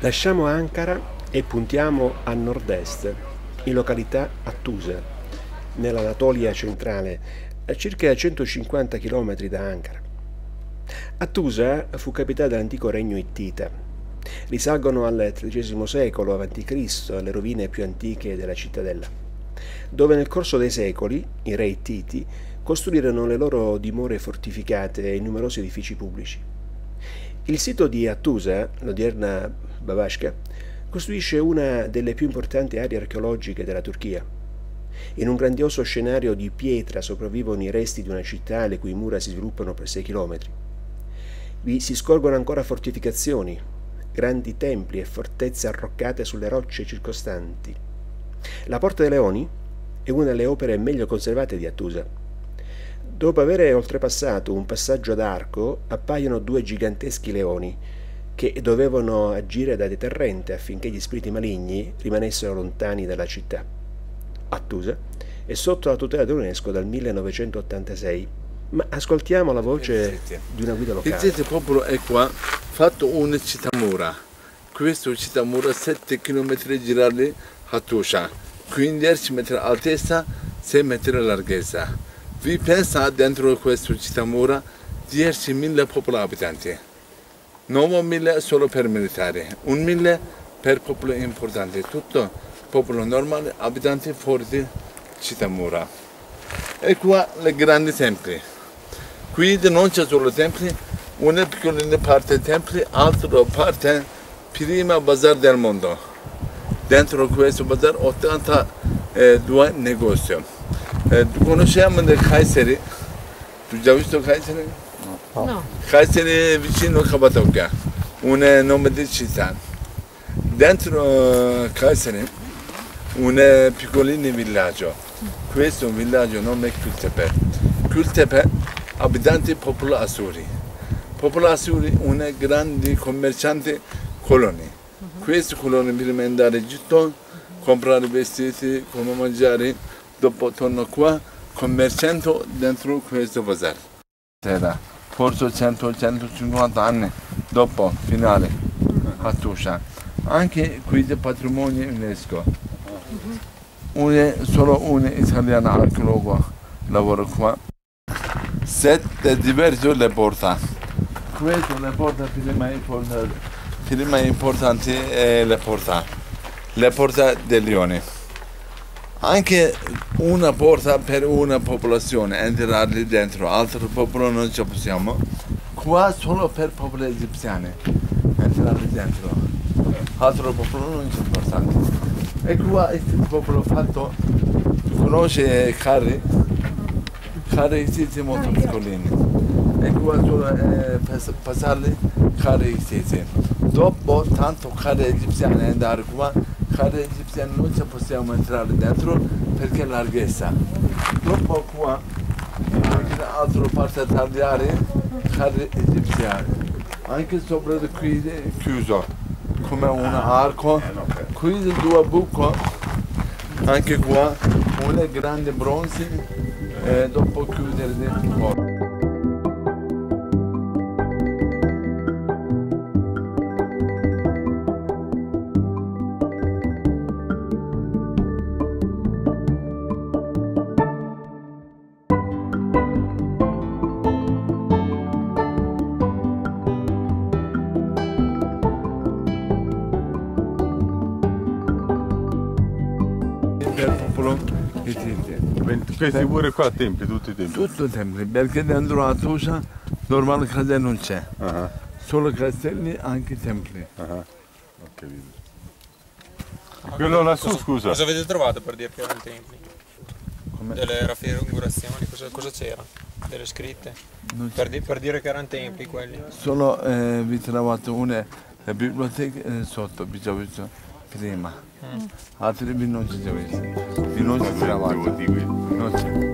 Lasciamo Ankara e puntiamo a nord-est, in località Hattusa, nell'Anatolia centrale, a circa 150 km da Ankara. Hattusa fu capitale dell'antico regno Ittita. Risalgono al XIII secolo a.C. alle rovine più antiche della cittadella, dove nel corso dei secoli i re Ittiti costruirono le loro dimore fortificate e numerosi edifici pubblici. Il sito di Hattusa, l'odierna Bavashka, costituisce una delle più importanti aree archeologiche della Turchia. In un grandioso scenario di pietra sopravvivono i resti di una città le cui mura si sviluppano per 6 chilometri. Vi si scorgono ancora fortificazioni, grandi templi e fortezze arroccate sulle rocce circostanti. La Porta dei Leoni è una delle opere meglio conservate di Hattusa. Dopo aver oltrepassato un passaggio ad arco, appaiono 2 giganteschi leoni che dovevano agire da deterrente affinché gli spiriti maligni rimanessero lontani dalla città. Hattusa è sotto la tutela dell'UNESCO dal 1986, ma ascoltiamo la voce di una guida locale. Il popolo è qua, fatto una città mura. Questa città mura 7 km girati Hattusa, 15 metri altezza, 6 metri larghezza. Vi pensa dentro questa città mura 10.000 popoli abitanti, 9.000 solo per militari, 1.000 per popoli importanti, tutto popolo normale, abitanti fuori di città mura. E qua le grandi templi. Qui non c'è solo templi, una piccolina parte templi, altra parte prima bazar del mondo. Dentro questo bazar 82 negozi. Conosciamo il Kayseri. Tu già visto Kayseri? No. Kayseri vicino a Cappadocia, un nome di città. Dentro Kayseri un piccolino villaggio. Questo villaggio nome è Kültepe. Kültepe, abitanti popolo Assuri. Popolo Assuri, una grande commerciante colonia. Queste colonie prima di andare in Egitto, comprare vestiti, come mangiare, dopo torno qua, commerciando dentro questo bazar. Era forse 100-150 anni dopo finale Hattusa. Anche qui del patrimonio UNESCO. Solo un italiano archeologo lavora qua. 7 diverse le porte. Questa è la porta prima importante è la porta del Lione. Anche una porta per una popolazione, entrare lì dentro, altro popolo non ci possiamo. Qua solo per popoli egiziani, entrare lì dentro, altro popolo non ci possiamo. E qua il popolo fatto, conosce carri egizi molto piccolini. E qua solo passarli carri egizi. Dopo tanto carri egiziani andare qua, carri egiziani non ci possiamo entrare dentro perché è larghezza. Dopo qua, altro parte a tagliare carri egiziani. Anche sopra di qui è chiuso, come un arco. Qui 2 buchi, anche qua, una grande bronze e dopo chiudere dentro. Questi pure qua templi, tutti i templi? Tutto templi, perché dentro Hattusa normale casa non c'è. Solo castelli, anche templi. Ho capito. Quello lassù, scusa. Cosa avete trovato per dire che erano templi? Delle raffigurazioni, cosa c'era? Delle scritte? Per dire che erano templi quelli? Solo vi trovate una biblioteca sotto, vi già visto prima. Altri vi non ci già visto. Vi non ci trovate. Non c'è.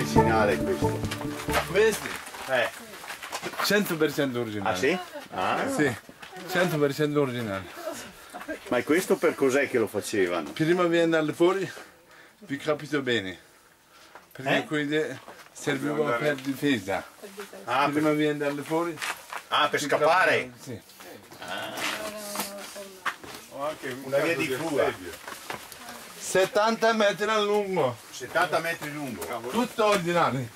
originale questo? Questi? 100% originale. Ah sì? Ah. Sì, 100% originale. Ma questo per cos'è che lo facevano? Prima di andare fuori, vi capito bene. Perché quindi serviva per difesa. Ah, Prima di andare fuori. Ah, per scappare? Sì. Una via di fuga. 70 metri a lungo. 70 metri lungo. Tutto originale.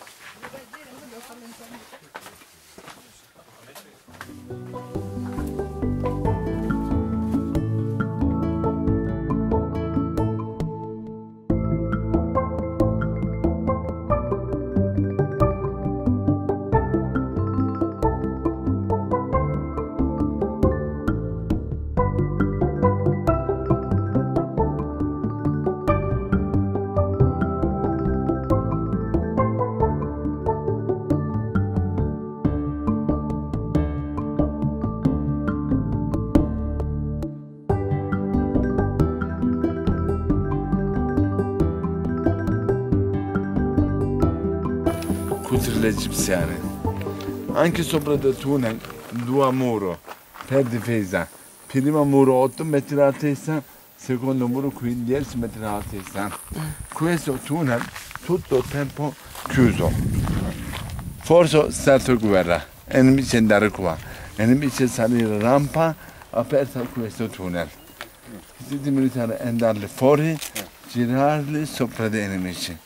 Culture egiziane. Anche sopra del tunnel, due muro per difesa. Primo muro 8 metri alla testa, secondo muro 10 metri alla testa. Questo tunnel tutto il tempo chiuso. Forse è stata guerra, e nemici andare qua, e nemici salire rampa aperta a questo tunnel. I militari andare fuori, girarli sopra dei nemici.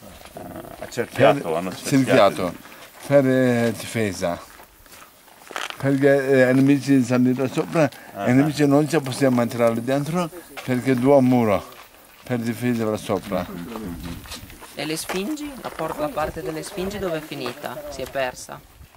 Cerchiato per difesa, perché i nemici salire sopra e i nemici non ci possiamo entrare dentro perché due mura per difesa da sopra. E le Sfingi? La parte delle Sfingi dove è finita? Si è persa?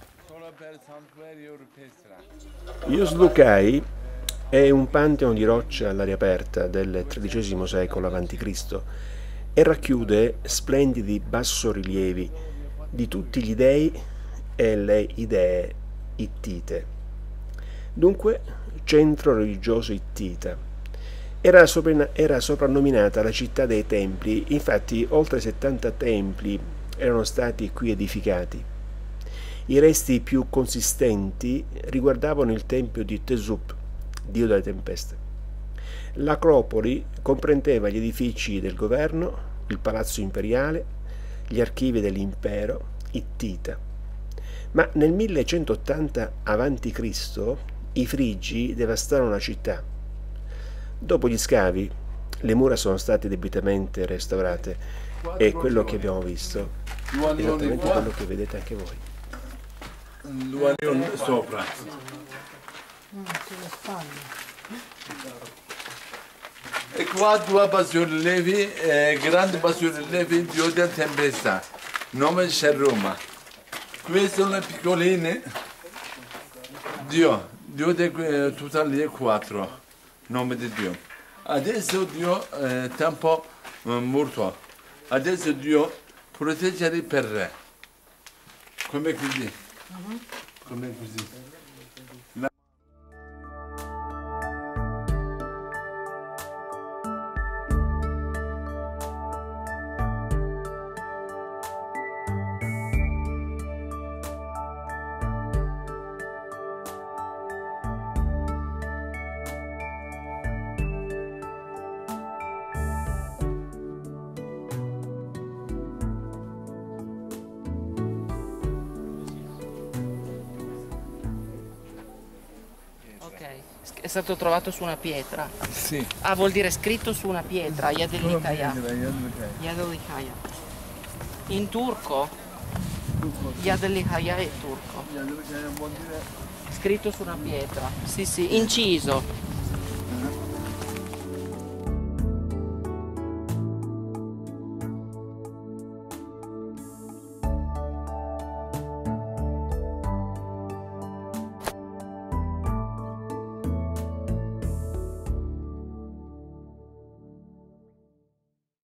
Ioslukai è un pantheon di roccia all'aria aperta del XIII secolo a.C. e racchiude splendidi bassorilievi di tutti gli dei e le idee ittite. Dunque, centro religioso ittita. Era soprannominata la città dei templi, infatti oltre 70 templi erano stati qui edificati. I resti più consistenti riguardavano il tempio di Tesup, dio delle tempeste. L'acropoli comprendeva gli edifici del governo, il palazzo imperiale, gli archivi dell'impero ittita. Ma nel 1180 a.C. i Frigi devastarono la città. Dopo gli scavi, le mura sono state debitamente restaurate e quello che abbiamo visto è esattamente quello che vedete anche voi. 2 anni sopra. E qua due bassorilievi, grandi bassorilievi di della tempesta, nome Sherroma. Queste sono le piccoline, Dio di totali 4, nome di Dio. Adesso Dio è tempo morto, adesso Dio proteggere per re, come così, come così. È stato trovato su una pietra. Sì. Ah, vuol dire scritto su una pietra, Yadelikaya. In turco? Yadelikaya è turco. Scritto su una pietra. Sì, sì, inciso.